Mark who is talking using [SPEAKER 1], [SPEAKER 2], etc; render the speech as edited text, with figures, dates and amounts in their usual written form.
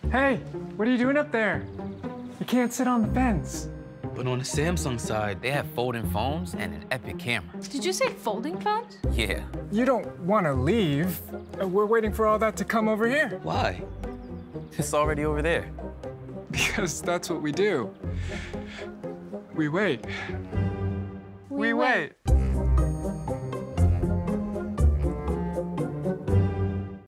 [SPEAKER 1] Hey, what are you doing up there? You can't sit on the fence.
[SPEAKER 2] But on the Samsung side, they have folding phones and an epic camera.
[SPEAKER 3] Did you say folding phones?
[SPEAKER 2] Yeah.
[SPEAKER 1] You don't want to leave. We're waiting for all that to come over here.
[SPEAKER 2] Why? It's already over there.
[SPEAKER 1] Because that's what we do. We wait.
[SPEAKER 3] We wait.